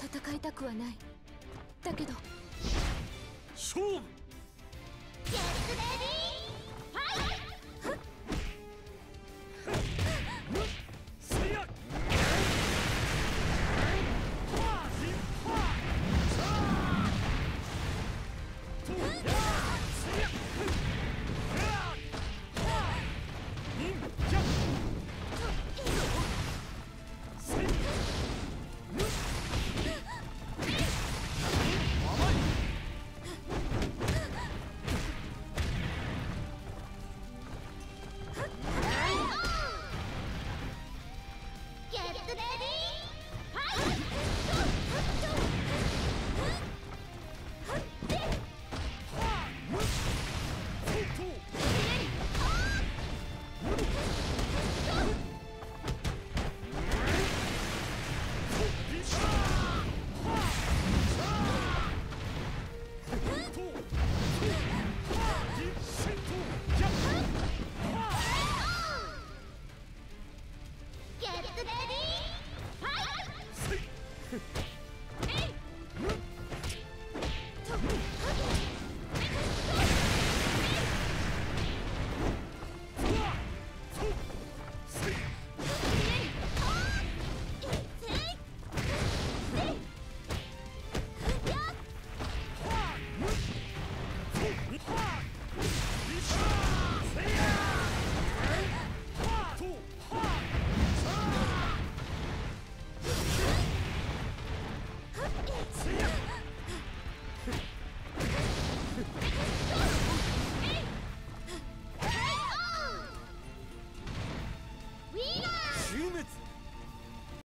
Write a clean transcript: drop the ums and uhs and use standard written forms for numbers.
戦いたくはない。だけど勝負。 ゲッツレディーファイト。 せやゲッツレディーファイト。ゲッツレディーファイト。 終滅。